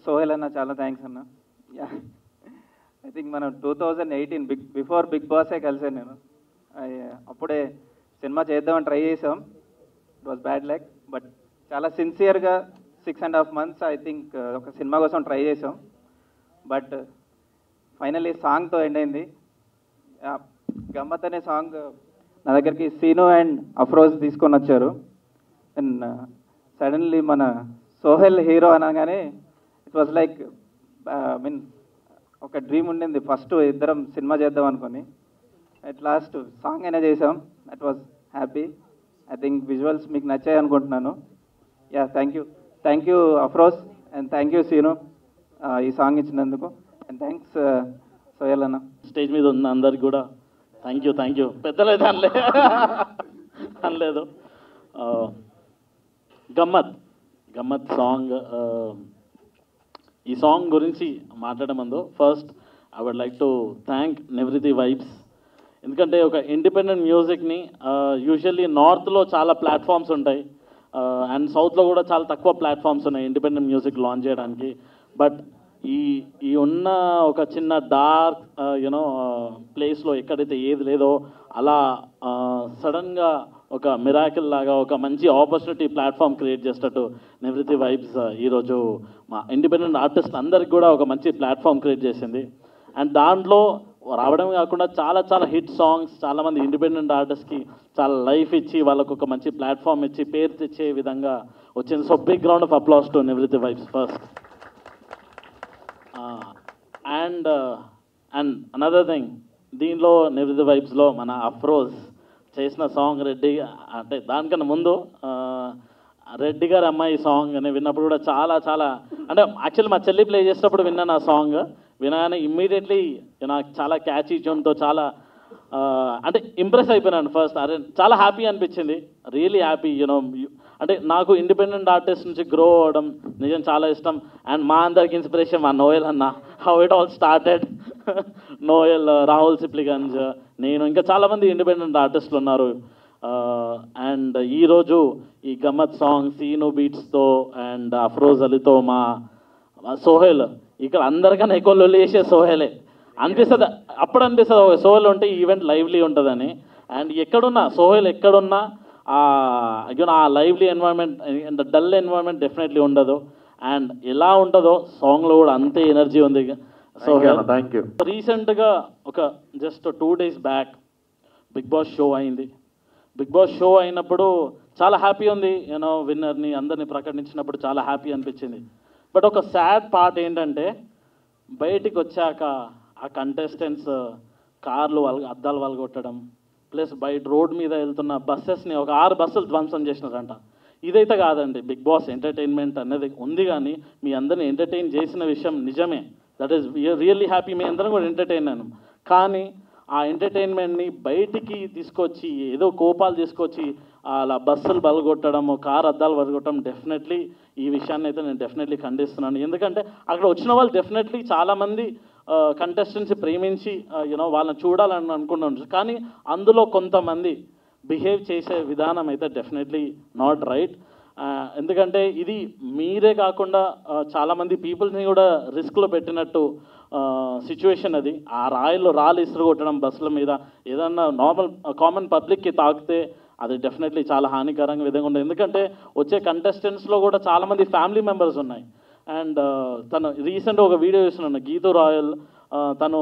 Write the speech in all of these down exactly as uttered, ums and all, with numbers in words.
సోహెల్ అన్న చాలా థ్యాంక్స్ అన్న. యా ఐ థింక్ మనం two thousand eighteen big before Bigg బాసే కలిసాను నేను. అప్పుడే సినిమా చేద్దామని ట్రై చేసాం. It was bad luck, but చాలా సిన్సియర్గా six and half months I think ఒక సినిమా కోసం ట్రై చేసాం. బట్ ఫైనల్లీ సాంగ్తో ఎండ్ అయింది. గమ్మత్ అనే సాంగ్ నా దగ్గరికి సీను అండ్ అఫ్రోజ్ తీసుకొని వచ్చారు. అండ్ సడన్లీ మన సోహెల్ హీరో అనగానే it was like I mean ఒక డ్రీమ్ ఉండింది. ఫస్ట్ ఇద్దరం సినిమా చేద్దాం అనుకొని అట్ లాస్ట్ సాంగ్ అయినా చేసాం. That was happy. I think visuals మీకు నచ్చాయి అనుకుంటున్నాను. Yeah thank you thank you Afroz and thank you Seenu ఈ సాంగ్ ఇచ్చినందుకు. అండ్ థ్యాంక్స్ సోహెల్ అన్న. స్టేజ్ మీద ఉన్న అందరికి కూడా థ్యాంక్ యూ థ్యాంక్ యూ పెద్దలేదు అనలే అనలేదు. గమ్మత్ గమ్మత్ సాంగ్. ఈ సాంగ్ గురించి మాట్లాడే ముందు first I would like to thank Nivrutti vibes. ఎందుకంటే ఒక ఇండిపెండెంట్ మ్యూజిక్ని యూజువల్లీ నార్త్లో చాలా ప్లాట్ఫామ్స్ ఉంటాయి అండ్ సౌత్లో కూడా చాలా తక్కువ ప్లాట్ఫామ్స్ ఉన్నాయి ఇండిపెండెంట్ మ్యూజిక్ లాంచ్ చేయడానికి. బట్ ఈ ఈ ఉన్న ఒక చిన్న డార్క్ యూనో ప్లేస్లో ఎక్కడైతే ఏది లేదో అలా సడన్గా ఒక మిరాకిల్ లాగా ఒక మంచి ఆపర్చునిటీ ప్లాట్ఫామ్ క్రియేట్ చేసేటట్టు నివృత్తి వైబ్స్ ఈరోజు మా ఇండిపెండెంట్ ఆర్టిస్ట్ అందరికి కూడా ఒక మంచి ప్లాట్ఫామ్ క్రియేట్ చేసింది. అండ్ దాంట్లో రావడం కాకుండా చాలా చాలా హిట్ సాంగ్స్ చాలామంది ఇండిపెండెంట్ ఆర్టిస్ట్కి చాలా లైఫ్ ఇచ్చి వాళ్ళకు ఒక మంచి ప్లాట్ఫామ్ ఇచ్చి పేరు తెచ్చే విధంగా వచ్చింది. So big round of applause to Nivrutti vibes first. And and another thing, దీనిలో నివృత్తి వైబ్స్లో మన అఫ్రోజ్ చేసిన సాంగ్ రెడ్డి, అంటే దానికన్నా ముందు రెడ్డి గారి అమ్మాయి సాంగ్ అని విన్నప్పుడు కూడా చాలా చాలా అంటే యాక్చువల్లీ మా చెల్లి ప్లే చేసేటప్పుడు విన్నాను ఆ సాంగ్. వినగానే ఇమ్మీడియట్లీ నాకు చాలా క్యాచీ ట్యూన్తో చాలా అంటే ఇంప్రెస్ అయిపోయినాను ఫస్ట్. అరే చాలా హ్యాపీ అనిపించింది, రియలీ హ్యాపీ. యూనో అంటే నాకు ఇండిపెండెంట్ ఆర్టిస్ట్ నుంచి గ్రో అవ్వడం నిజం చాలా ఇష్టం. అండ్ మా అందరికి ఇన్స్పిరేషన్ మా నోయల్ అన్న. How it all started. Noel, Rahul Sipligunj, నేను, ఇంకా చాలామంది ఇండిపెండెంట్ ఆర్టిస్టులు ఉన్నారు. అండ్ ఈరోజు ఈ గమ్మత్ సాంగ్ సీను బీట్స్తో అండ్ అఫ్రోజ్ అలీతో మా సోహెల్ ఇక్కడ అందరికన్నా ఎక్కువ లొల్లి చేసే సోహెలే అనిపిస్తుంది. అప్పుడు అనిపిస్తుంది సోహెల్ ఉంటే ఈవెంట్ లైవ్లీ ఉంటుందని. అండ్ ఎక్కడున్నా సోహెల్ ఎక్కడున్నా ఆ lively environment dull environment definitely ఉండదు. అండ్ ఎలా ఉంటుందో సాంగ్లో కూడా అంతే ఎనర్జీ ఉంది. Sohel thank you. రీసెంట్గా ఒక just two days back Bigg Boss show అయింది. బిగ్ బాస్ షో అయినప్పుడు చాలా హ్యాపీ ఉంది. యూనో విన్నర్ని అందరినీ ప్రకటించినప్పుడు చాలా హ్యాపీ అనిపించింది. బట్ ఒక సాడ్ పార్ట్ ఏంటంటే బయటికి వచ్చాక ఆ కంటెస్టెంట్స్ కార్లు వాళ్ళ అద్దాలు వాళ్ళగొట్టడం, ప్లస్ బయట రోడ్ మీద వెళ్తున్న బస్సెస్ని ఒక ఆరు బస్సులు ధ్వంసం చేసినారంట. ఇదైతే కాదండి, బిగ్ బాస్ ఎంటర్టైన్మెంట్ అనేది ఉంది, కానీ మీ అందరిని ఎంటర్టైన్ చేసిన విషయం నిజమే. That is really happy. మీ అందరం కూడా ఎంటర్టైన్ అయ్యాను. కానీ ఆ ఎంటర్టైన్మెంట్ని బయటికి తీసుకొచ్చి ఏదో కోపాలు తీసుకొచ్చి అలా బస్సులు బలగొట్టడం, కారు అద్దాలు బలగొట్టడం డెఫినెట్లీ ఈ విషయాన్ని అయితే నేను డెఫినెట్లీ ఖండిస్తున్నాను. ఎందుకంటే అక్కడ వచ్చిన వాళ్ళు డెఫినెట్లీ చాలామంది కంటెస్టెంట్స్ ప్రేమించి యూనో వాళ్ళని చూడాలని అనుకుంటున్నారు. కానీ అందులో కొంతమంది బిహేవ్ చేసే విధానం అయితే డెఫినెట్లీ నాట్ రైట్. ఎందుకంటే ఇది మీరే కాకుండా చాలామంది పీపుల్స్ని కూడా రిస్క్లో పెట్టినట్టు సిచ్యువేషన్ అది. ఆ రాయిలో రాళ్ళు ఇసురు కొట్టడం బస్సుల మీద ఏదన్నా నార్మల్ కామన్ పబ్లిక్కి తాకితే అది డెఫినెట్లీ చాలా హానికరంగా విధంగా ఉంటుంది. ఎందుకంటే వచ్చే కంటెస్టెంట్స్లో కూడా చాలామంది ఫ్యామిలీ మెంబర్స్ ఉన్నాయి. అండ్ తను రీసెంట్గా ఒక వీడియో చూస్తున్నాను, గీతూ రాయల్ తను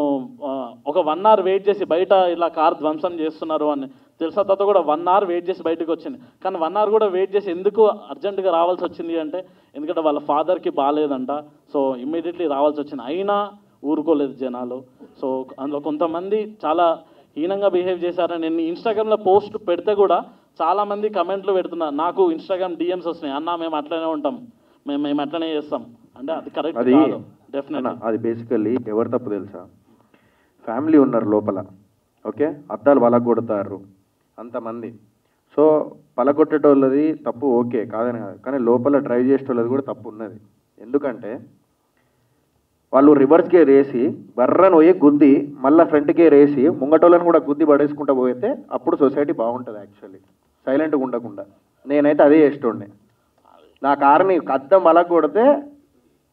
ఒక వన్ అవర్ వెయిట్ చేసి బయట ఇలా కార్ ధ్వంసం చేస్తున్నారు అని తెలిసిన తర్వాత కూడా వన్ అవర్ వెయిట్ చేసి బయటకు వచ్చింది. కానీ వన్ అవర్ కూడా వెయిట్ చేసి ఎందుకు అర్జెంటుగా రావాల్సి వచ్చింది అంటే ఎందుకంటే వాళ్ళ ఫాదర్కి బాగాలేదంట. సో ఇమ్మీడియట్లీ రావాల్సి వచ్చింది. అయినా ఊరుకోలేదు జనాలు. సో అందులో కొంతమంది చాలా హీనంగా బిహేవ్ చేశారని నేను ఇన్స్టాగ్రామ్లో పోస్ట్ పెడితే కూడా చాలామంది కమెంట్లు పెడుతున్నారు. నాకు ఇన్స్టాగ్రామ్ డిఎమ్స్ వస్తున్నాయి, అన్న మేము అట్లనే ఉంటాం, మేము మేము అట్లనే చేస్తాం అంటే అది కరెక్ట్ కాదు. డెఫినెట్లీ అది బేసికల్లీ ఎవరు తప్పు తెలుసా? ఫ్యామిలీ ఉన్నారు లోపల, ఓకే, అద్దాలు పలగొడతారు అంతమంది. సో పలగొట్టేటోళ్ళది తప్పు ఓకే కాదని కాదు, కానీ లోపల డ్రైవ్ చేసేటోళ్ళది కూడా తప్పు ఉన్నది. ఎందుకంటే వాళ్ళు రివర్స్ గేర్ వేసి బర్రను పోయి గుద్ది మళ్ళీ ఫ్రంట్ గేర్ వేసి ముంగటోళ్ళని కూడా గుద్ది పడేసుకుంటూ పోతే అప్పుడు సొసైటీ బాగుంటుంది. యాక్చువల్లీ సైలెంట్గా ఉండకుండా నేనైతే అదే చేస్తుండే. నా కారుని అద్దం పలగొడితే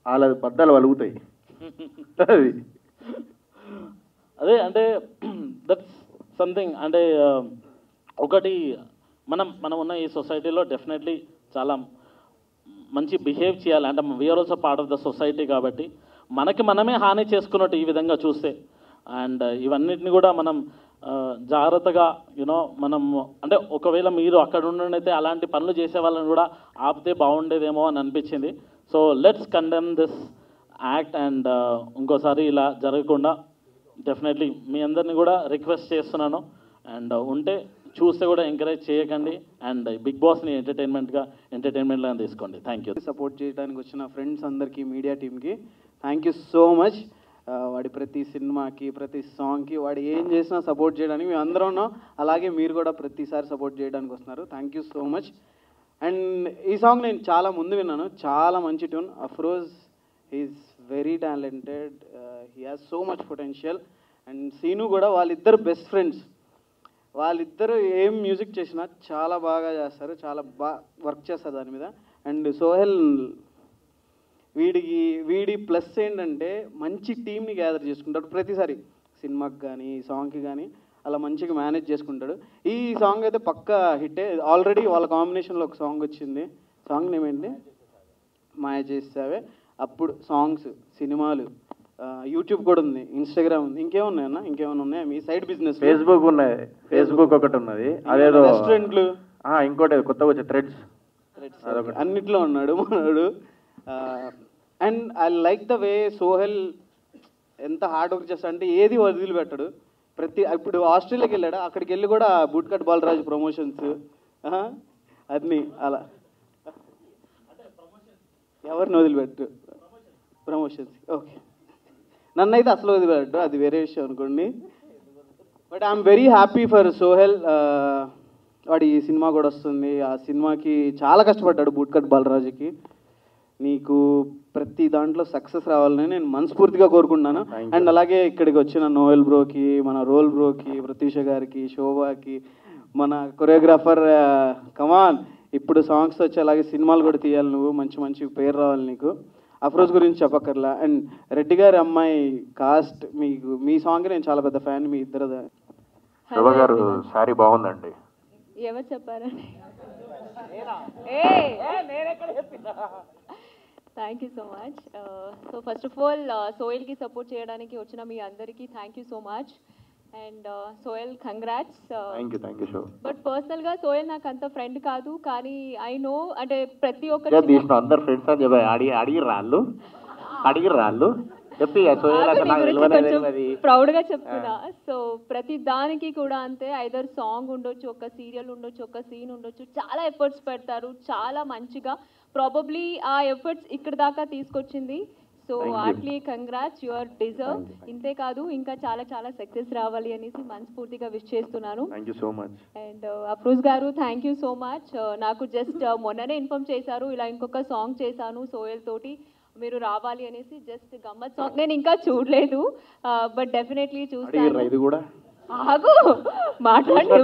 వాళ్ళ బద్దలు వలుగుతాయి. అది అదే అంటే దట్స్ సంథింగ్ అంటే ఒకటి మనం మనం ఉన్న ఈ సొసైటీలో డెఫినెట్లీ చాలా మంచి బిహేవ్ చేయాలి. అంటే we're also part of the society కాబట్టి మనకి మనమే హాని చేసుకున్నట్టు ఈ విధంగా చూస్తే. అండ్ ఇవన్నిటిని కూడా మనం జాగ్రత్తగా యూనో మనం అంటే ఒకవేళ మీరు అక్కడ ఉండనైతే అలాంటి పనులు చేసే వాళ్ళని కూడా ఆపితే బాగుండేదేమో అని అనిపించింది. So let's condemn this act and ఇంకోసారి ఇలా జరగకుండా డెఫినెట్లీ మీ అందరినీ కూడా రిక్వెస్ట్ చేస్తున్నాను. అండ్ ఉంటే చూస్తే కూడా ఎంకరేజ్ చేయకండి అండ్ బిగ్ బాస్ని ఎంటర్టైన్మెంట్గా ఎంటర్టైన్మెంట్గా తీసుకోండి. Thank you. సపోర్ట్ చేయడానికి వచ్చిన ఫ్రెండ్స్ అందరికీ, మీడియా టీమ్కి థ్యాంక్ యూ సో మచ్. వాడి ప్రతి సినిమాకి, ప్రతి సాంగ్కి వాడు ఏం చేసినా సపోర్ట్ చేయడానికి మేము అందరం ఉన్నాం. అలాగే మీరు కూడా ప్రతిసారి సపోర్ట్ చేయడానికి వస్తున్నారు. Thank you so much. And ఈ సాంగ్ నేను చాలా ముందు విన్నాను, చాలా మంచి tune. Afroz is very talented, he has so much potential. And Seenu కూడా, వాళ్ళిద్దరు బెస్ట్ ఫ్రెండ్స్. వాళ్ళిద్దరు ఏం మ్యూజిక్ చేసినా చాలా బాగా చేస్తారు, చాలా బాగా వర్క్ చేస్తారు దాని మీద. అండ్ సోహెల్ వీడికి వీడి ప్లస్ ఏంటంటే మంచి టీంని గ్యాదర్ చేసుకుంటాడు ప్రతిసారి, సినిమాకి కానీ సాంగ్కి కానీ అలా మంచిగా మేనేజ్ చేసుకుంటాడు. ఈ సాంగ్ అయితే పక్కా హిట్టే. ఆల్రెడీ వాళ్ళ కాంబినేషన్లో ఒక సాంగ్ వచ్చింది. సాంగ్ నేమ్ ఏంటి? మాయ చేసావే. అప్పుడు సాంగ్స్, సినిమాలు, యూట్యూబ్ కూడా ఉంది, ఇన్స్టాగ్రామ్ ఉంది. ఇంకేమున్నాయన్నా? ఇంకేమైనా ఉన్నాయా మీ సైడ్ బిజినెస్? ఫేస్బుక్ ఉన్నది, ఫేస్బుక్ ఒకటి ఉన్నది, అదేదో రెస్టారెంట్లు, ఇంకోటి కొత్తగా వచ్చే థ్రెడ్స్, అన్నిట్లో ఉన్నాడు మనోడు. And I like the way Sohel ఎంత హార్డ్ వర్క్ చేస్తాడు అంటే ఏది వదిలిపెట్టాడు. ప్రతి ఇప్పుడు ఆస్ట్రేలియాకి వెళ్ళాడు, అక్కడికి వెళ్ళి కూడా బూట్కట్ బాలరాజు ప్రమోషన్స్ అన్నీ అలా. ఎవరిని వదిలిపెట్టు ప్రమోషన్స్? ఓకే, నన్ను అయితే అసలు వదిలిపెట్టు, అది వేరే విషయం అనుకోండి. But I'm very happy for Sohel. వాడి ఈ సినిమా కూడా వస్తుంది. ఆ సినిమాకి చాలా కష్టపడ్డాడు బూట్కట్ బాలరాజుకి. నీకు ప్రతి దాంట్లో సక్సెస్ రావాలని నేను మనస్ఫూర్తిగా కోరుకుంటున్నాను. అండ్ అలాగే ఇక్కడికి వచ్చిన నోయల్ బ్రోకి, మన రోల్ బ్రోకి, ప్రతీష గారికి, శోభాకి, మన కొరియోగ్రాఫర్ కమాన్, ఇప్పుడు సాంగ్స్ వచ్చి అలాగే సినిమాలు కూడా తీయాలి నువ్వు, మంచి మంచి పేరు రావాలి నీకు. అఫ్రోజ్ గురించి చెప్పక్కర్లా. అండ్ రెడ్డి గారి అమ్మాయి కాస్ట్, మీకు మీ సాంగ్ నేను చాలా పెద్ద ఫ్యాన్ మీ ఇద్దరు. శోభ గారు సారీ బాగుందండి. ఎవరు చెప్పారండి? Thank you so much. So first of all సోయల్కి సపోర్ట్ చేయడానికి వచ్చిన మీ అందరికీ thank you so much. And Soyal congrats. But పర్సనల్గా సోయల్ నాకు అంత ఫ్రెండ్ కాదు, కానీ ఐ నో అంటే ప్రతి ఒక్కరు అందరు ఫ్రెండ్స్ అని చెప్పి అడిగి అడిగి రాళ్ళు అడిగి రాళ్ళు చెప్పి ప్రౌడ్గా చెప్తున్నా. సో ప్రతి దానికి కూడా అంతే, ఐదర్ సాంగ్ ఉండొచ్చు, ఒక సీరియల్ ఉండొచ్చు, ఒక సీన్ ఉండొచ్చు, చాలా ఎఫర్ట్స్ పెడతారు, చాలా మంచిగా. ప్రాబబ్లీ ఆ ఎఫర్ట్స్ ఇక్కడ దాకా తీసుకొచ్చింది. So heartily congrats, you are deserve. ఇంతే కాదు, ఇంకా చాలా చాలా సక్సెస్ రావాలి అనేసి మనస్ఫూర్తిగా విష్ చేస్తున్నాను. అండ్ అఫ్రోజ్ గారు థ్యాంక్ యూ సో మచ్. నాకు జస్ట్ మొన్ననే ఇన్ఫార్మ్ చేశారు, ఇలా ఇంకొక సాంగ్ చేశాను సోయల్ తోటి, మీరు రావాలి అనేసి. జస్ట్ గమ్మత్ సాంగ్, నేను ఇంకా చూడలేదు, బట్ డెఫినెట్లీ చూస్తాను. ఆగు, మాట్లాడి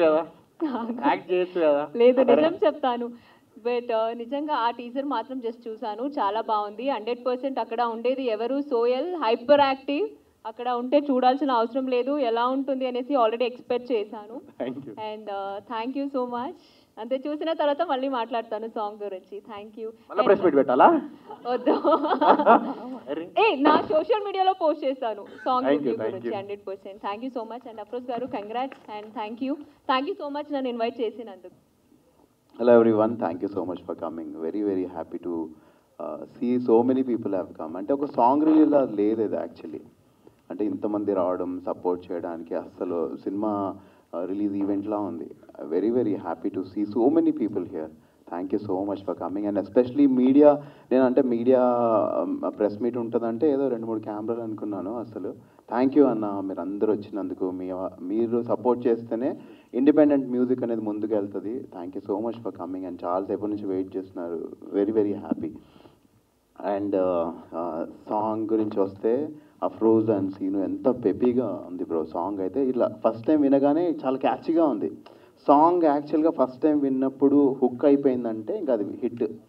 లేదు, నిజం చెప్తాను. బట్ నిజంగా ఆ టీజర్ మాత్రం జస్ట్ చూసాను, చాలా బాగుంది. హండ్రెడ్ పర్సెంట్ అక్కడ ఉండేది ఎవరు? Soyal, hyper active. అక్కడ ఉంటే చూడాల్సిన అవసరం లేదు, ఎలా ఉంటుంది అనేసి ఆల్రెడీ ఎక్స్పెక్ట్ చేశాను. And thank you so much. అంతే, చూసిన తర్వాత మళ్ళీ మాట్లాడతాను సాంగ్ గురించి. Thank you. వద్దు, ఏ నా సోషల్ మీడియాలో పోస్ట్ చేస్తాను సాంగ్ గురించి hundred percent. Thank you so much. And Afroz గారు congrats and thank you thank you so much నన్ను ఇన్వైట్ చేసినందుకు. Hello everyone, thank you so much for coming. Very very happy to uh, see so many people have come. అంటే ఒక song release లేదు ఇది actually, అంటే ఇంతమంది రావడం support చేయడానికి అసలు సినిమా రిలీజ్ ఈవెంట్లా ఉంది. Very very happy to see so many people here. Thank you so much for coming. And especially media, నేనంటే మీడియా ప్రెస్ మీట్ ఉంటుందంటే ఏదో రెండు మూడు కెమెరాలు అనుకున్నాను. అసలు థ్యాంక్ యూ అన్న, మీరు అందరూ వచ్చినందుకు. మీ మీరు సపోర్ట్ చేస్తేనే ఇండిపెండెంట్ మ్యూజిక్ అనేది ముందుకు వెళ్తుంది. Thank you so much for coming. And చాలాసేపు నుంచి వెయిట్ చేస్తున్నారు. Very very happy. And song గురించి వస్తే అఫ్రోజ్ అండ్ సీను ఎంత పెపీగా ఉంది బ్రో సాంగ్ అయితే. ఇట్లా ఫస్ట్ టైం వినగానే చాలా క్యాచీగా ఉంది సాంగ్. యాక్చువల్గా ఫస్ట్ టైం విన్నప్పుడు హుక్ అయిపోయిందంటే ఇంకా అది హిట్.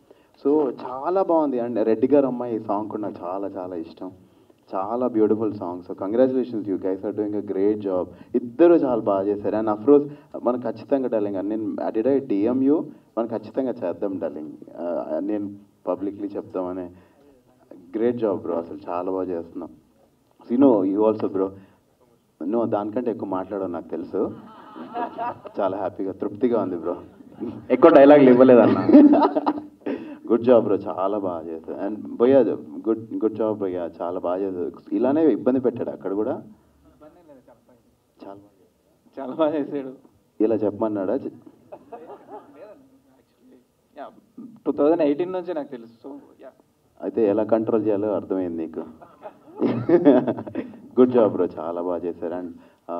సో చాలా బాగుంది. అండ్ రెడ్డి గారు అమ్మాయి ఈ సాంగ్ కూడా నాకు చాలా చాలా ఇష్టం. చాలా beautiful song. So congratulations, you guys are doing a great job. ఇద్దరు చాలా బాగా చేశారు. అండ్ అఫ్రోజ్ మనం ఖచ్చితంగా డార్లింగ్, నేను డిడ్ ఐ డిఎం యూ, మనం ఖచ్చితంగా చేద్దాం డార్లింగ్, నేను పబ్లిక్లీ చెప్తామని. గ్రేట్ జాబ్ బ్రో, అసలు చాలా బాగా చేస్తున్నాం. సీనో యూ ఆల్సో బ్రో, నువ్వు దానికంటే ఎక్కువ మాట్లాడవు నాకు తెలుసు. చాలా హ్యాపీగా తృప్తిగా ఉంది బ్రో. ఎక్కువ డైలాగులు ఇవ్వలేదన్న. గుడ్ జాబ్ బ్రో, చాలా బాగా చేశారు. అండ్ భయ్యా గుడ్ గుడ్ జాబ్ భయ్యా, చాలా బాగా చేశారు. ఇలానే ఇబ్బంది పెట్టాడు అక్కడ కూడా, చాలా చాలా బాగా చేసాడు. ఇలా చెప్పమన్నాడా? టూ థౌజండ్ ఎయిటీన్ నుంచి నాకు తెలుసు. సో అయితే ఎలా కంట్రోల్ చేయాలో అర్థమైంది నీకు. గుడ్ జాబ్ బ్రో, చాలా బాగా చేశారు. And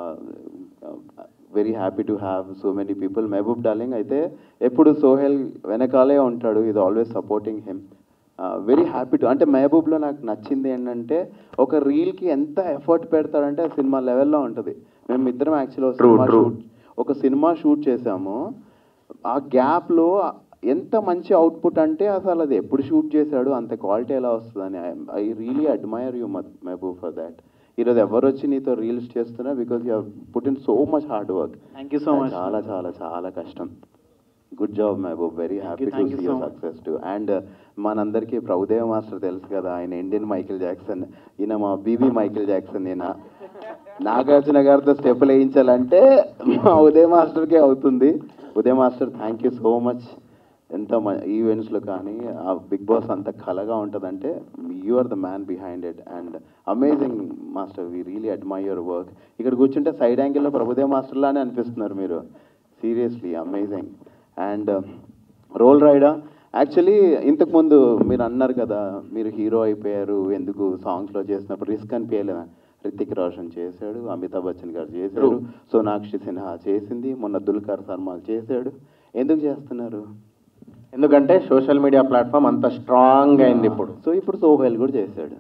very happy to have so many people. Mehboob darling అయితే ఎప్పుడు సోహెల్ వెనకాలే ఉంటాడు, ఇది always supporting him. Very happy to, అంటే మహబూబ్లో నాకు నచ్చింది ఏంటంటే ఒక రీల్కి ఎంత ఎఫర్ట్ పెడతాడంటే ఆ సినిమా లెవెల్లో ఉంటుంది. మేము ఇద్దరం యాక్చువల్లీ ఒక సినిమా షూట్ ఒక సినిమా షూట్ చేసాము. ఆ గ్యాప్లో ఎంత మంచి అవుట్పుట్ అంటే అసలు అది ఎప్పుడు షూట్ చేశాడు, అంత క్వాలిటీ ఎలా వస్తుందని. I really admire you Mehboob for that. ఈరోజు ఎవరు వచ్చి నీతో రీల్స్ చేస్తున్నా because you have put in so much hard work. Thank you so much. చాలా చాలా చాలా కష్టం. Good job Mehboob, very happy to see your success too. And మనందరికీ ప్రభుదేవ మాస్టర్ తెలుసు కదా, ఆయన ఇండియన్ మైకేల్ జాక్సన్, ఈయన మా బీబీ మైకేల్ జాక్సన్. ఈయన నాగార్జున గారితో స్టెప్పులు వేయించాలంటే మా ఉదయ్ మాస్టర్కే అవుతుంది. Uday master thank you so much. ఎంత ఈవెంట్స్లో కానీ ఆ బిగ్ బాస్ అంత కళగా ఉంటుందంటే you are the man behind it. And amazing master, we really admire your work. ఇక్కడ కూర్చుంటే సైడ్ యాంగిల్లో ప్రభుదేవ్ మాస్టర్లానే అనిపిస్తున్నారు మీరు. Seriously amazing. And Roll Rida, actually ఇంతకుముందు మీరు అన్నారు కదా మీరు హీరో అయిపోయారు ఎందుకు సాంగ్స్లో చేసినప్పుడు రిస్క్ అనిపించలేదా? రితిక్ రోషన్ చేశాడు, అమితాబ్ బచ్చన్ గారు చేశారు, సోనాక్షి సిన్హా చేసింది, మొన్న దుల్కర్ సల్మాన్ చేశాడు. ఎందుకు చేస్తున్నారు? ఎందుకంటే సోషల్ మీడియా ప్లాట్ఫామ్ అంత స్ట్రాంగ్ అయింది ఇప్పుడు. సో ఇప్పుడు సోహెల్ కూడా చేశాడు.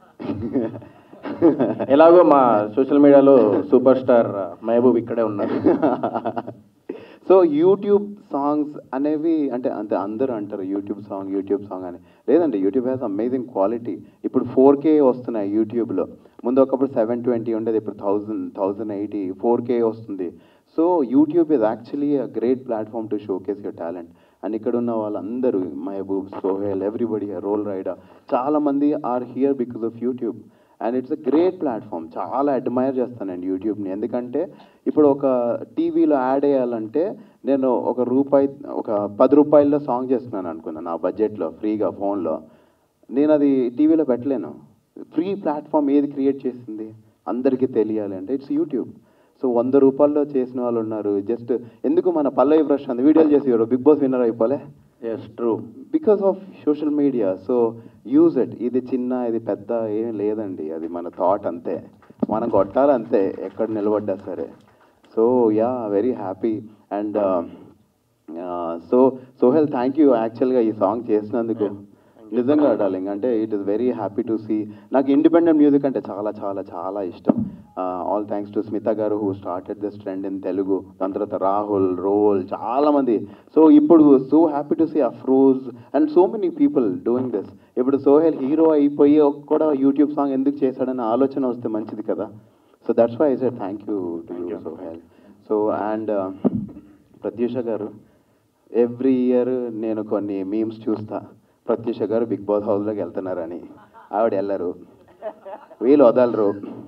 ఎలాగో మా సోషల్ మీడియాలో సూపర్ స్టార్ మహబూబ్ ఇక్కడే ఉన్నారు. సో యూట్యూబ్ సాంగ్స్ అనేవి అంటే అంతే అందరూ అంటారు యూట్యూబ్ సాంగ్ యూట్యూబ్ సాంగ్ అని. లేదండి, యూట్యూబ్ హ్యాస్ అమేజింగ్ క్వాలిటీ. ఇప్పుడు ఫోర్ కే వస్తున్నాయి యూట్యూబ్లో. ముందు ఒకప్పుడు సెవెన్ ట్వంటీ ఉండేది, ఇప్పుడు thousand thousand eighty four K వస్తుంది. So YouTube is actually a great platform to showcase your talent. And ఇక్కడ ఉన్న వాళ్ళందరూ మహబూబ్, సోహెల్, ఎవ్రీబడి, రోల్ రైడర్, చాలామంది are here because of YouTube. And it's a great platform. చాలా అడ్మైర్ చేస్తానండి యూట్యూబ్ని. ఎందుకంటే ఇప్పుడు ఒక టీవీలో యాడ్ వేయాలంటే నేను ఒక రూపాయి ఒక పది రూపాయల్లో సాంగ్ చేస్తున్నాను అనుకున్నాను నా బడ్జెట్లో ఫ్రీగా ఫోన్లో. నేను అది టీవీలో పెట్టలేను. ఫ్రీ ప్లాట్ఫామ్ ఏది క్రియేట్ చేసింది అందరికీ తెలియాలి అంటే ఇట్స్ యూట్యూబ్. సో వంద రూపాయల్లో చేసిన వాళ్ళు ఉన్నారు. జస్ట్ ఎందుకు మన పల్లవి ప్రశాంత్ వీడియోలు చేసి బిగ్ బాస్ విన్నర్ అయిపోలే? Yes true, because of social media. So use it. ఇది చిన్న ఇది పెద్ద ఏం లేదండి, అది మన థాట్ అంతే. మనం కొట్టాలంతే ఎక్కడ నిలబడ్డా సరే. So yeah very happy. And so Sohel thank you యాక్చువల్గా ఈ సాంగ్ చేసినందుకు. నిజంగా డార్లింగ్, అంటే it is very happy to see. నాకు ఇండిపెండెంట్ మ్యూజిక్ అంటే చాలా చాలా చాలా ఇష్టం. ఆల్ థ్యాంక్స్ టు స్మిత గారు who started this trend in Telugu. దాని తర్వాత రాహుల్, రోల్, చాలామంది. సో ఇప్పుడు so happy to see Afroz and so many people doing this. ఇప్పుడు సోహెల్ హీరో అయిపోయి కూడా యూట్యూబ్ సాంగ్ ఎందుకు చేశాడని ఆలోచన వస్తే మంచిది కదా. So that's why I said thank you to you Sohel. So and Pratyusha గారు, ఎవ్రీ ఇయర్ నేను కొన్ని మీమ్స్ చూస్తా, ప్రత్యూష గారు బిగ్ బాస్ హౌస్లోకి వెళ్తున్నారని. ఆవిడ వెళ్ళరు, వీళ్ళు వదలరు.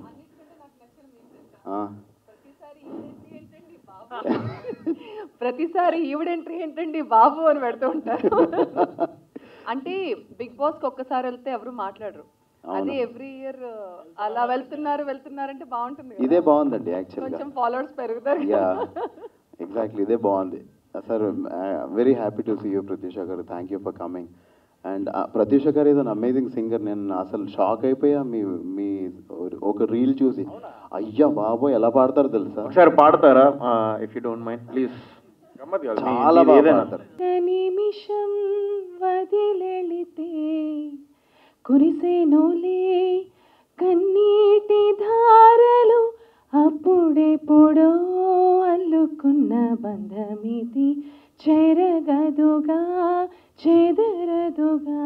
ప్రతిసారి ఈవిడ ఎంట్రీ ఏంటండి బాబు అని పెడుతూ ఉంటారు. అంటే బిగ్ బాస్కి ఒక్కసారి వెళ్తే ఎవరు మాట్లాడరు. అదే ఎవ్రీ ఇయర్ అలా వెళ్తున్నారు వెళ్తున్నారంటే బాగుంటుంది. ఇదే బాగుందండి యాక్చువల్గా, కొంచెం ఫాలోవర్స్ పెరుగుతారు. యా ఎగ్జాక్ట్లీ, ఇదే బాగుంది. Sir very happy to see you Pratyusha గారు. Thank you for coming. And Pratyusha గారు ఈజ్ అన్ అమేజింగ్ సింగర్. నేను అసలు షాక్ అయిపోయా మీ మీ ఒక రీల్ చూసి. అయ్యా బాబో ఎలా పాడతారు తెలుసా? ఒకసారి పాడతారా if you don't mind please? చాలా బాగా పాడతారు. నిమిషం వదిలెళితే కురిసెనులే కన్నీటి ధారలు అప్పుడెప్పుడో అల్లుకున్న బంధమిది చెరగదుగా చెదరదుగా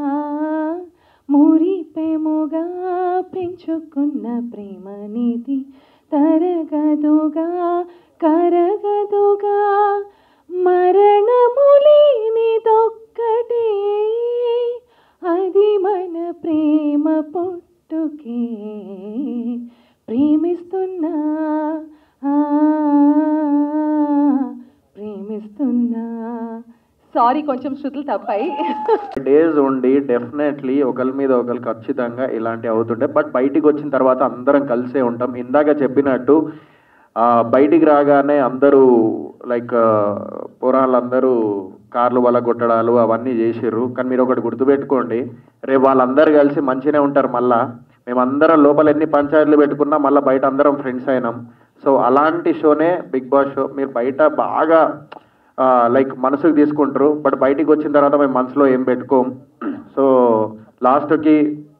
మురిపెముగా పెంచుకున్న ప్రేమనిది తరగదుగా కరగదుగా మరణములేనిదొక్కటే అది మన ప్రేమ పుట్టుకే ప్రేమిస్తున్నా ప్రేమిస్తున్నా. సారీ కొంచెం శృతులు తప్పాయి. డేస్ ఉండి డెఫినెట్లీ ఒకరి మీద ఒకరు ఖచ్చితంగా ఇలాంటివి అవుతుంటాయి. బట్ బయటికి వచ్చిన తర్వాత అందరం కలిసే ఉంటాం. ఇందాక చెప్పినట్టు బయటికి రాగానే అందరూ లైక్ పురాణాలందరూ కార్లు వల్ల కొట్టడాలు అవన్నీ చేసిర్రు. కానీ మీరు ఒకటి గుర్తుపెట్టుకోండి, రేపు వాళ్ళందరూ కలిసి మంచిగానే ఉంటారు. మళ్ళా మేమందరం లోపల ఎన్ని పంచాయతీలు పెట్టుకున్నా మళ్ళీ బయట అందరం ఫ్రెండ్స్ అయినాం. సో అలాంటి షోనే బిగ్ బాస్ షో. మీరు బయట బాగా లైక్ మనసుకు తీసుకుంటారు, బట్ బయటికి వచ్చిన తర్వాత మేము మనసులో ఏం పెట్టుకోం. సో లాస్ట్కి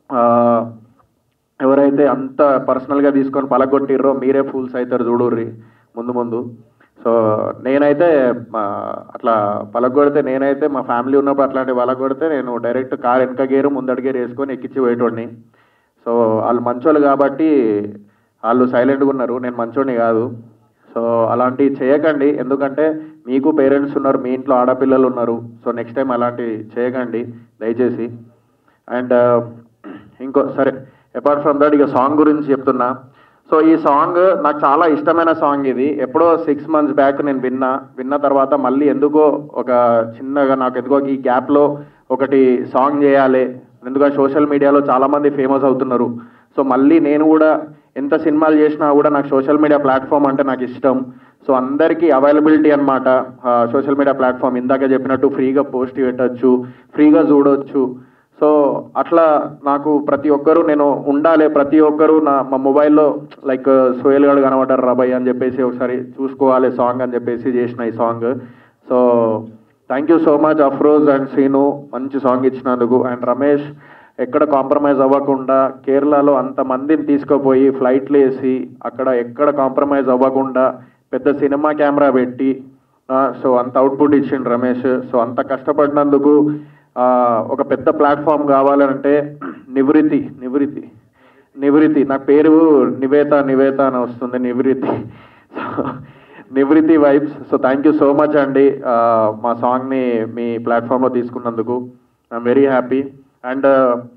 ఎవరైతే అంత పర్సనల్గా తీసుకొని పలగొట్టిర్రో మీరే ఫూల్స్ అవుతారు చూడుర్రి ముందు ముందు. సో నేనైతే అట్లా పలగొడితే నేనైతే మా ఫ్యామిలీ ఉన్నప్పుడు అట్లాంటి పలగొడితే నేను డైరెక్ట్ కార్ వెనక గేరు ముందడి గేరు వేసుకొని ఎక్కించి పోయేటోడిని. సో వాళ్ళు మంచోళ్ళు కాబట్టి వాళ్ళు సైలెంట్గా ఉన్నారు, నేను మంచోడిని కాదు. సో అలాంటివి చేయకండి, ఎందుకంటే మీకు పేరెంట్స్ ఉన్నారు, మీ ఇంట్లో ఆడపిల్లలు ఉన్నారు. సో నెక్స్ట్ టైం అలాంటివి చేయకండి దయచేసి. అండ్ ఇంకో సరే అపార్ట్ ఫ్రమ్ దట్ ఇక సాంగ్ గురించి చెప్తున్నా. సో ఈ సాంగ్ నాకు చాలా ఇష్టమైన సాంగ్. ఇది ఎప్పుడో సిక్స్ మంత్స్ బ్యాక్ నేను విన్నా. విన్న తర్వాత మళ్ళీ ఎందుకో ఒక చిన్నగా నాకు ఎందుకో ఈ గ్యాప్లో ఒకటి సాంగ్ చేయాలి, ఎందుకంటే సోషల్ మీడియాలో చాలామంది ఫేమస్ అవుతున్నారు. సో మళ్ళీ నేను కూడా ఎంత సినిమాలు చేసినా కూడా నాకు సోషల్ మీడియా ప్లాట్ఫామ్ అంటే నాకు ఇష్టం. సో అందరికీ అవైలబిలిటీ అనమాట సోషల్ మీడియా ప్లాట్ఫామ్. ఇందాక చెప్పినట్టు ఫ్రీగా పోస్ట్ పెట్టచ్చు, ఫ్రీగా చూడవచ్చు. సో అట్లా నాకు ప్రతి ఒక్కరూ నేను ఉండాలి, ప్రతి ఒక్కరూ నా మా మొబైల్లో లైక్ సోయల్ గారు కనబడ్డారు రాబాయ్ అని చెప్పేసి ఒకసారి చూసుకోవాలి సాంగ్ అని చెప్పేసి చేసిన ఈ song. So thank you so much Afroz and Srinu, మంచి సాంగ్ ఇచ్చినందుకు. అండ్ రమేష్ ఎక్కడ కాంప్రమైజ్ అవ్వకుండా కేరళలో అంతమందిని తీసుకుపోయి ఫ్లైట్లు వేసి అక్కడ ఎక్కడ కాంప్రమైజ్ అవ్వకుండా పెద్ద సినిమా కెమెరా పెట్టి సో అంత అవుట్పుట్ ఇచ్చిండు రమేష్. సో అంత కష్టపడినందుకు ఒక పెద్ద ప్లాట్ఫామ్ కావాలంటే నివృత్తి నివృత్తి నివృత్తి నా పేరు నివేత నివేత అని వస్తుంది, Nivrutti. So Nivrutti vibes. So thank you so much అండి మా సాంగ్ని మీ ప్లాట్ఫామ్లో తీసుకున్నందుకు. I'm very happy. అండ్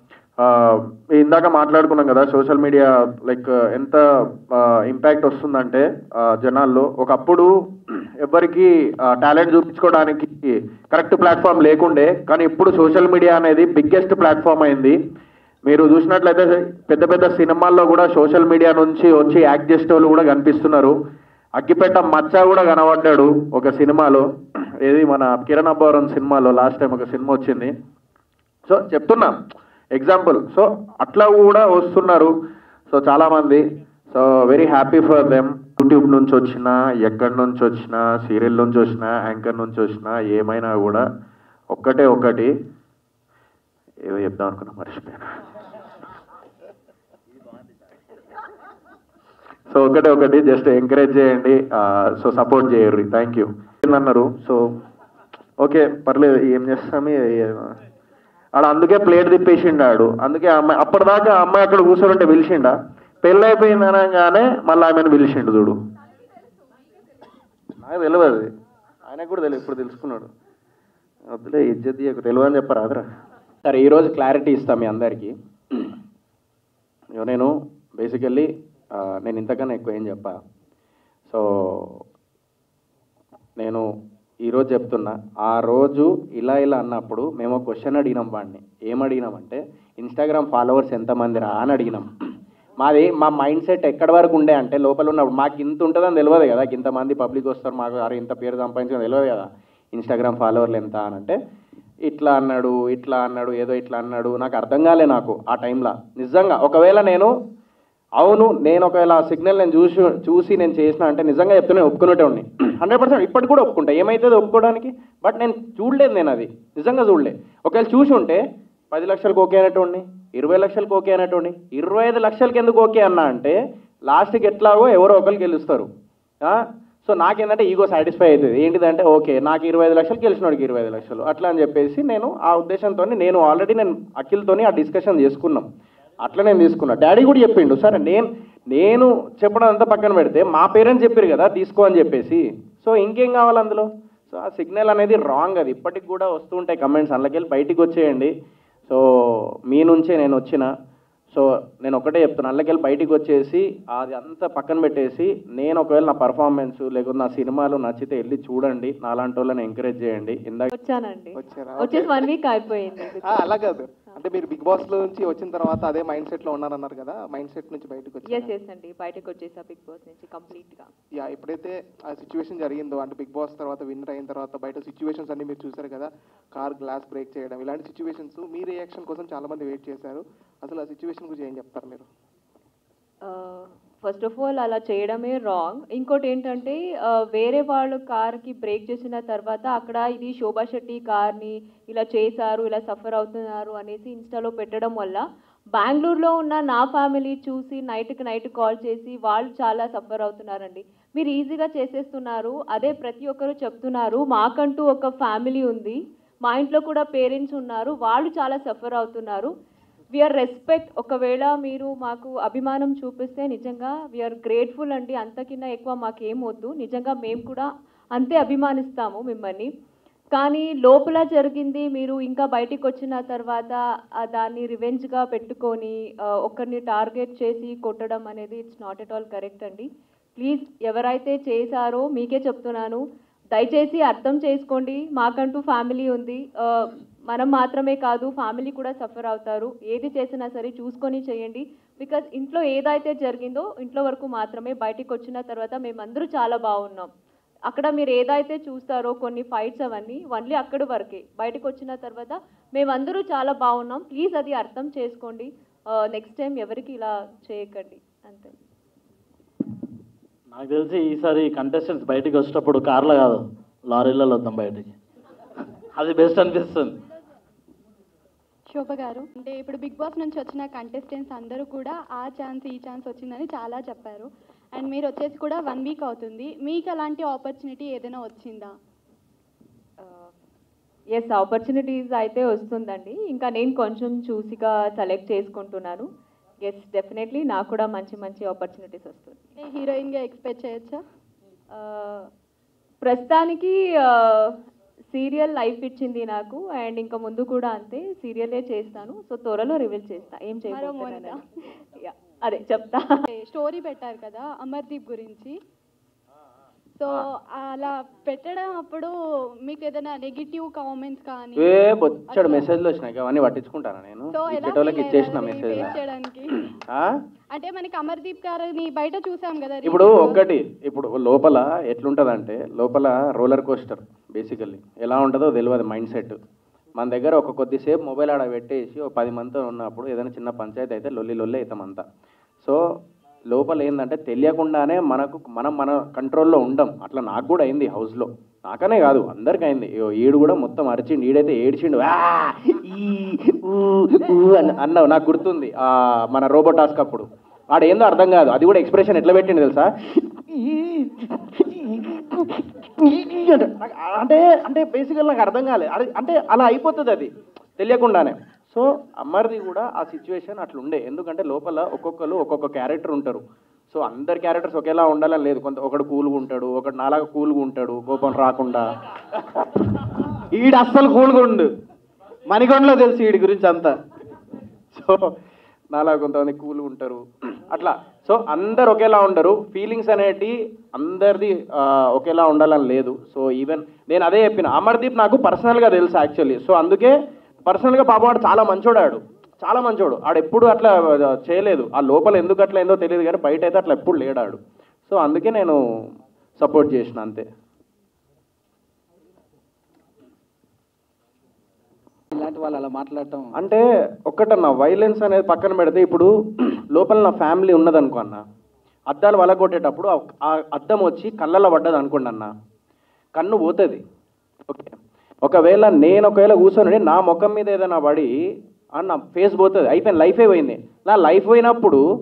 ఇందాక మాట్లాడుకున్నాం కదా సోషల్ మీడియా లైక్ ఎంత ఇంపాక్ట్ వస్తుందంటే జనాల్లో. ఒకప్పుడు ఎవరికి టాలెంట్ చూపించుకోవడానికి కరెక్ట్ ప్లాట్ఫామ్ లేకుండే, కానీ ఇప్పుడు సోషల్ మీడియా అనేది బిగ్గెస్ట్ ప్లాట్ఫామ్ అయింది. మీరు చూసినట్లయితే పెద్ద పెద్ద సినిమాల్లో కూడా సోషల్ మీడియా నుంచి వచ్చి యాక్ట్ చేసే వాళ్ళు కూడా కనిపిస్తున్నారు. అగ్గిపెట్ట మచ్చ కూడా కనబడ్డాడు ఒక సినిమాలో, ఏది మన కిరణ్ అబ్బవరం సినిమాలో లాస్ట్ టైం ఒక సినిమా వచ్చింది. సో చెప్తున్నా ఎగ్జాంపుల్. సో అట్లా కూడా వస్తున్నారు సో చాలామంది. So very happy for them. YouTube నుంచి వచ్చినా, ఎక్కడి నుంచి వచ్చినా, సీరియల్ నుంచి వచ్చినా, యాంకర్ నుంచి వచ్చినా, ఏమైనా కూడా ఒక్కటే ఒకటి ఏదో చెప్దాం అనుకున్నా మర్చిపోయాను. సో ఒకటే ఒకటి జస్ట్ ఎంకరేజ్ చేయండి, సో సపోర్ట్ చేయరు. థ్యాంక్ యూ అన్నారు. సో ఓకే పర్లేదు, ఏం చేస్తాము ఆడ. అందుకే ప్లేట్ తిప్పేసిండు ఆడు. అందుకే అమ్మాయి అప్పటిదాకా అమ్మాయి అక్కడ కూర్చోనుంటే పిలిచిండా, పెళ్ళి అయిపోయింది అనగానే మళ్ళీ ఆమెను పిలిచిండు చూడు. నాకు తెలియదు, ఆయనకు కూడా తెలియదు, ఇప్పుడు తెలుసుకున్నాడు. వద్దులే ఇజ్జత్ తెలియదు అని చెప్పారు అదరా. సరే ఈరోజు క్లారిటీ ఇస్తాను మీ అందరికీ. నేను బేసికల్లీ నేను ఇంతకన్నా ఎక్కువ ఏం చెప్పా. సో నేను ఈరోజు చెప్తున్నా, ఆ రోజు ఇలా ఇలా అన్నప్పుడు మేము ఒక క్వశ్చన్ అడిగినాం వాడిని. ఏమడిగినామంటే ఇన్స్టాగ్రామ్ ఫాలోవర్స్ ఎంతమంది రా అని అడిగినాం. మాది మా మైండ్ సెట్ ఎక్కడి వరకు ఉండే అంటే లోపల ఉన్నప్పుడు మాకు ఇంత ఉంటుందని తెలియదు కదా, ఇంతమంది పబ్లిక్ వస్తారు మాకు, అరే ఇంత పేరు సంపాదించడం తెలియదు కదా ఇన్స్టాగ్రామ్ ఫాలోవర్లు ఎంత అని. అంటే ఇట్లా అన్నాడు ఇట్లా అన్నాడు ఏదో ఇట్లా అన్నాడు, నాకు అర్థం కాలే నాకు ఆ టైంలో నిజంగా. ఒకవేళ నేను అవును నేను ఒకవేళ సిగ్నల్ నేను చూసి చూసి నేను చేసిన అంటే నిజంగా చెప్తూనే ఒప్పుకునేటే ఉన్నాయి హండ్రెడ్ పర్సెంట్. ఇప్పటికి కూడా ఒప్పుకుంటా, ఏమైతుంది ఒప్పుకోవడానికి. బట్ నేను చూడలేదు, నేను అది నిజంగా చూడలే. ఒకవేళ చూసి ఉంటే పది లక్షలకు ఓకే అనేటోడిని, ఇరవై లక్షలకు ఓకే అనేటోడిని. ఇరవై ఐదు లక్షలకి ఎందుకు ఓకే అన్నా అంటే లాస్ట్కి ఎట్లాగో ఎవరో ఒకరికి గెలుస్తారు. సో నాకేంటంటే ఈగో సాటిస్ఫై అవుతుంది. ఏంటిదంటే ఓకే నాకు ఇరవై ఐదు లక్షలు గెలిచినోడికి ఇరవై ఐదు లక్షలు అట్లా అని చెప్పేసి నేను ఆ ఉద్దేశంతో నేను ఆల్రెడీ నేను అఖిల్తోని ఆ డిస్కషన్ చేసుకున్నాం. అట్లా నేను తీసుకున్నా. డాడీ కూడా చెప్పిండు సరే నేను నేను చెప్పడం అంతా పక్కన పెడితే మా పేరెంట్స్ చెప్పారు కదా తీసుకో అని చెప్పేసి. సో ఇంకేం కావాలి అందులో. సో ఆ సిగ్నల్ అనేది రాంగ్. అది ఇప్పటికి కూడా వస్తూ ఉంటాయి కమెంట్స్, అందులోకెళ్ళి బయటికి వచ్చేయండి. సో మీ నుంచే నేను వచ్చిన. సో నేను ఒకటే చెప్తున్నాను, అందులోకెళ్ళి బయటికి వచ్చేసి అది అంతా పక్కన పెట్టేసి నేను ఒకవేళ నా పర్ఫార్మెన్స్ లేకపోతే నా సినిమాలు నచ్చితే వెళ్ళి చూడండి, నాలాంటి వాళ్ళని ఎంకరేజ్ చేయండి. ఇందాక వచ్చానండి, వచ్చారా? వచ్చేసి వన్ వీక్ అయిపోయింది. ఆ, అలా కాదు అంటే మీరు బిగ్ బాస్ లో నుంచి వచ్చిన తర్వాత అదే మైండ్ సెట్ లో ఉన్నారన్నారు కదా, మైండ్ సెట్ నుంచి బయటకు ఎస్ వచ్చి ఎస్ అండి, బయటకు వచ్చేసా బిగ్ బాస్ నుంచి కంప్లీట్ గా. యా ఎప్పుడైతే ఆ సిచ్యువేషన్ జరిగిందో అంటే బిగ్ బాస్ తర్వాత విన్నర్ అయిన తర్వాత బయట సిచ్యువేషన్స్ అన్ని మీరు చూసారు కదా, కార్ గ్లాస్ బ్రేక్ చేయడం ఇలాంటి సిచ్యువేషన్స్ మీ రియాక్షన్ కోసం చాలా మంది వెయిట్ చేశారు. అసలు ఆ సిచ్యువేషన్ గురించి ఏం చెప్తారు మీరు? ఫస్ట్ ఆఫ్ ఆల్ అలా చేయడమే రాంగ్. ఇంకోటి ఏంటంటే వేరే వాళ్ళు కార్కి బ్రేక్ చేసిన తర్వాత అక్కడ ఇది శోభా శెట్టి కార్ని ఇలా చేశారు, ఇలా సఫర్ అవుతున్నారు అనేసి ఇన్స్టాలో పెట్టడం వల్ల బెంగళూరులో ఉన్న నా ఫ్యామిలీ చూసి నైట్కి నైట్ కాల్ చేసి వాళ్ళు చాలా సఫర్ అవుతున్నారండి. మీరు ఈజీగా చేసేస్తున్నారు, అదే ప్రతి ఒక్కరు చెప్తున్నారు మాకంటూ ఒక ఫ్యామిలీ ఉంది, మా ఇంట్లో కూడా పేరెంట్స్ ఉన్నారు, వాళ్ళు చాలా సఫర్ అవుతున్నారు. We're respect. ఒకవేళ మీరు మాకు అభిమానం చూపిస్తే నిజంగా వీఆర్ గ్రేట్ఫుల్ అండి, అంతకిన్నా ఎక్కువ మాకేం వద్దు. నిజంగా మేము కూడా అంతే అభిమానిస్తాము మిమ్మల్ని. కానీ లోపల జరిగింది మీరు ఇంకా బయటికి వచ్చిన తర్వాత దాన్ని రివెంజ్గా పెట్టుకొని ఒకరిని టార్గెట్ చేసి కొట్టడం అనేది it's not at all correct అండి. ప్లీజ్ ఎవరైతే చేశారో మీకే చెప్తున్నాను, దయచేసి అర్థం చేసుకోండి, మాకంటూ ఫ్యామిలీ ఉంది, మనం మాత్రమే కాదు ఫ్యామిలీ కూడా సఫర్ అవుతారు. ఏది చేసినా సరే చూసుకొని చేయండి. బికాజ్ ఇంట్లో ఏదైతే జరిగిందో ఇంట్లో వరకు మాత్రమే, బయటికి వచ్చిన తర్వాత మేమందరూ చాలా బాగున్నాం. అక్కడ మీరు ఏదైతే చూస్తారో కొన్ని ఫైట్స్ అవన్నీ ఓన్లీ అక్కడి వరకే, బయటకు వచ్చిన తర్వాత మేమందరూ చాలా బాగున్నాం. ప్లీజ్ అది అర్థం చేసుకోండి, నెక్స్ట్ టైం ఎవరికి ఇలా చేయకండి అంతే. నాకు తెలిసి ఈసారి కంటెస్టెంట్స్ బయటికి వచ్చేటప్పుడు కార్లో కాదు లారీలలో వద్దాం బయటికి, అది బెస్ట్ అనిపిస్తుంది. శోభ గారు, అంటే ఇప్పుడు బిగ్ బాస్ నుంచి వచ్చిన కంటెస్టెంట్స్ అందరూ కూడా ఆ ఛాన్స్ ఈ ఛాన్స్ వచ్చిందని చాలా చెప్పారు. అండ్ మీరు వచ్చేసి కూడా వన్ వీక్ అవుతుంది, మీకు అలాంటి ఆపర్చునిటీ ఏదైనా వచ్చిందా? ఎస్, ఆపర్చునిటీస్ అయితే వస్తుందండి. ఇంకా నేను కొంచెం చూసిగా సెలెక్ట్ చేసుకుంటున్నాను. ఎస్ డెఫినెట్లీ నాకు కూడా మంచి మంచి ఆపర్చునిటీస్ వస్తుంది. హీరోయిన్గా ఎక్స్పెక్ట్ చేయొచ్చా? ప్రస్తుతానికి సీరియల్ లైఫ్ ఇచ్చింది నాకు, అండ్ ఇంకా ముందు కూడా అంతే సీరియలే చేస్తాను. సో త్వరలో రివీల్ చేస్తా ఏం చేయబోతున్నాను. అదే చెప్తా. స్టోరీ పెట్టారు కదా అమర్దీప్ గురించి, సో అలా పెట్టడం అప్పుడు మీకు ఏదైనా నెగిటివ్ కామెంట్స్ కానీ ఏ బొచ్చడు మెసేజ్లు వచ్చినాయి, అవన్నీ పట్టించుకుంటాను నేను. ఇచ్చేటోళ్ళకి ఇచ్చేసిన మెసేజ్ చేయడానికి అంటే మనకి అమర్దీప్ గారిని బయట చూసాం కదా. ఇప్పుడు ఒక్కటి ఇప్పుడు లోపల ఎట్లుంటుందంటే లోపల రోలర్ కోస్టర్ బేసికల్లీ ఎలా ఉంటుందో తెలియదు మైండ్ సెట్. మన దగ్గర ఒక కొద్దిసేపు మొబైల్ ఆడ పెట్టేసి ఒక పది మందితో ఉన్నప్పుడు ఏదైనా చిన్న పంచాయతీ అయితే లొల్లి లొల్లి అవుతాం అంతా. సో లోపల ఏంటంటే తెలియకుండానే మనకు మనం మన కంట్రోల్లో ఉండం. అట్లా నాకు కూడా అయింది హౌస్లో, నాకనే కాదు అందరికి అయింది. ఈడు కూడా మొత్తం అరిచిండు, ఈడైతే ఏడ్చిండు అన్నావు నాకు గుర్తుంది. మన రోబో టాస్క్ అప్పుడు ఆడేందో అర్థం కాదు, అది కూడా ఎక్స్ప్రెషన్ ఎట్లా పెట్టిండు తెలుసా, అంటే అంటే బేసికల్ నాకు అర్థం కాలేదు. అంటే అలా అయిపోతుంది అది తెలియకుండానే. సో అమర్ది కూడా ఆ సిచ్యువేషన్ అట్లా ఉండే, ఎందుకంటే లోపల ఒక్కొక్కరు ఒక్కొక్క క్యారెక్టర్ ఉంటారు. సో అందరి క్యారెక్టర్స్ ఒకేలా ఉండాలని లేదు, కొంత ఒకడు కూల్గా ఉంటాడు, ఒకడు నాలాగా కూల్గా ఉంటాడు కోపం రాకుండా. ఈడు అస్సలు కూల్గా ఉండు, మణికొండలో తెలుసు వీడి గురించి అంతా. సో నాలా కొంతమంది కూల్గా ఉంటారు అట్లా. సో అందరు ఒకేలా ఉండరు, ఫీలింగ్స్ అనేటి అందరిది ఒకేలా ఉండాలని లేదు. సో ఈవెన్ నేను అదే చెప్పిన, అమర్దీప్ నాకు పర్సనల్గా తెలుసు యాక్చువల్లీ. సో అందుకే పర్సనల్గా పాపం వాడు చాలా మంచోడాడు, చాలా మంచోడు. ఆడు ఎప్పుడు అట్లా చేయలేదు, ఆ లోపల ఎందుకు అట్లా ఏందో తెలియదు కానీ బయట అయితే అట్లా ఎప్పుడు లేడాడు. సో అందుకే నేను సపోర్ట్ చేసిన అంతే. ఇలాంటి వాళ్ళు అలా మాట్లాడటం అంటే ఒక్కటన్నా వైలెన్స్ అనేది పక్కన పెడితే ఇప్పుడు లోపల నా ఫ్యామిలీ ఉన్నదనుకో అన్న, అద్దాలు వలగొట్టేటప్పుడు ఆ అద్దం వచ్చి కళ్ళలో పడ్డది అనుకోండి అన్న, కన్ను పోతుంది. ఓకే, ఒకవేళ నేను ఒకవేళ కూర్చొని నా ముఖం మీద ఏదైనా పడి నా ఫేస్ పోతుంది, అయిపోయింది, లైఫే పోయింది. నా లైఫ్ పోయినప్పుడు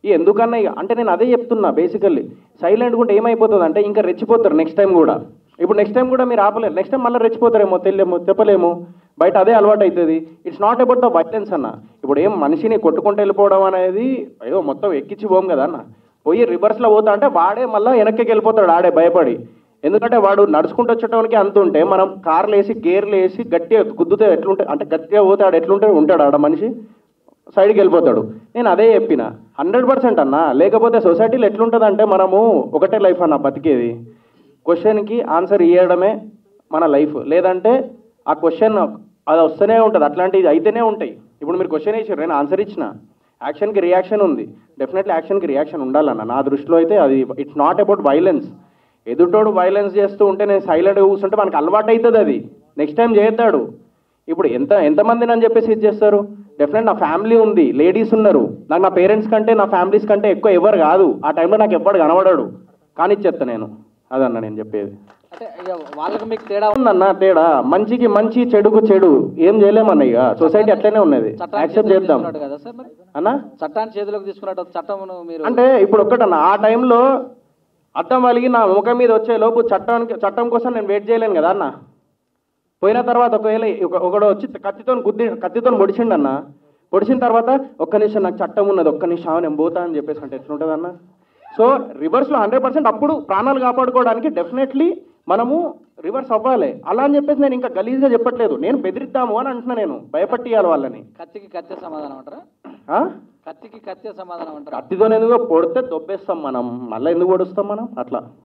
ఈ ఎందుకన్నా ఇక అంటే నేను అదే చెప్తున్నా బేసికల్లీ సైలెంట్గా ఉంటే ఏమైపోతుంది అంటే ఇంకా రెచ్చిపోతారు నెక్స్ట్ టైం కూడా. ఇప్పుడు నెక్స్ట్ టైం కూడా మీరు ఆపలేరు, నెక్స్ట్ టైం మళ్ళీ రెచ్చిపోతారేమో తెలియమో చెప్పలేము, బయట అదే అలవాటు అవుతుంది. It's not about the violence అన్న. ఇప్పుడు ఏం మనిషిని కొట్టుకుంటూ వెళ్ళిపోవడం అనేది అయ్యో మొత్తం ఎక్కించి పోం కదా అన్న. పోయి రివర్స్లో పోతా అంటే వాడే మళ్ళీ వెనక్కి వెళ్ళిపోతాడు ఆడే భయపడి. ఎందుకంటే వాడు నడుచుకుంటూ వచ్చేటోనికి అంత ఉంటే మనం కార్లు వేసి గేర్లు వేసి గట్టిగా గుద్దుతే ఎట్లుంటే అంటే గట్టిగా పోతాడు ఎట్లుంటే ఉంటాడు ఆడ మనిషి సైడ్కి వెళ్ళిపోతాడు. నేను అదే చెప్పిన హండ్రెడ్ పర్సెంట్ అన్న. లేకపోతే సొసైటీలో ఎట్లుంటుంది అంటే మనము ఒకటే లైఫ్ అన్న బతికేది, క్వశ్చన్కి ఆన్సర్ ఇవ్వడమే మన లైఫ్. లేదంటే ఆ క్వశ్చన్ అది వస్తూనే ఉంటుంది, అట్లాంటివి అయితేనే ఉంటాయి. ఇప్పుడు మీరు క్వశ్చన్ వేసారు, నేను ఆన్సర్ ఇచ్చిన, యాక్షన్కి రియాక్షన్ ఉంది, డెఫినెట్లీ యాక్షన్కి రియాక్షన్ ఉండాలన్న. నా దృష్టిలో అయితే అది ఇట్స్ నాట్ అబౌట్ వైలెన్స్. ఎదుటోడు వైలెన్స్ చేస్తూ ఉంటే నేను సైలెంట్గా కూర్చుంటే మనకు అలవాటు అవుతుంది, అది నెక్స్ట్ టైం చేస్తాడు. ఇప్పుడు ఎంత ఎంతమందిని అని చెప్పేసి ఇది చేస్తారు. డెఫినెట్ నా ఫ్యామిలీ ఉంది, లేడీస్ ఉన్నారు, నాకు నా పేరెంట్స్ కంటే నా ఫ్యామిలీస్ కంటే ఎక్కువ ఎవరు కాదు. ఆ టైంలో నాకు ఎవ్వడు కనబడాడు, కానీ చెప్తా నేను. అదన్న నేను చెప్పేది. అంటే ఇక వాళ్ళకి మీకు తేడా ఉందన్న, తేడా మంచికి మంచి చెడుకు చెడు ఏం చేయలేమన్న. ఇక సొసైటీ అట్లనే ఉన్నది, యాక్సెప్ట్ చేద్దాం కదా సార్. మరి అన్న చట్టాన్ని చేతిలోకి తీసుకున్నట్టు చట్టం మీరు అంటే ఇప్పుడు ఒక్కటన్న ఆ టైంలో అర్థం వలిగి నా ముఖం మీద వచ్చే లోపు చట్టానికి చట్టం కోసం నేను వెయిట్ చేయలేను కదా అన్న. పోయిన తర్వాత ఒకవేళ ఒకడు వచ్చి కత్తితో గుద్ది కత్తితో పొడిచిండు అన్న, పొడిచిన తర్వాత ఒక్క నిమిషం నాకు చట్టం ఉన్నది, ఒక్క నిమిషం నేను పోతా అని చెప్పేసి అంటే ఎట్లుంటుంది అన్న. సో రివర్స్లో హండ్రెడ్ పర్సెంట్ అప్పుడు ప్రాణాలు కాపాడుకోవడానికి డెఫినెట్లీ మనము రివర్స్ అవ్వాలి. అలా అని చెప్పేసి నేను ఇంకా గలీజ్గా చెప్పట్లేదు, నేను బెదిరిద్దాము అని అంటున్నా, నేను భయపట్టియాలి వాళ్ళని. కత్తికి కత్తి సమాధానం అంటారా? కత్తికి కత్తి సమాధానం అంటారా? కత్తితో ఎందుకు పొడితే దొబ్బేస్తాం మనం, మళ్ళీ ఎందుకు పొడుస్తాం మనం అట్లా.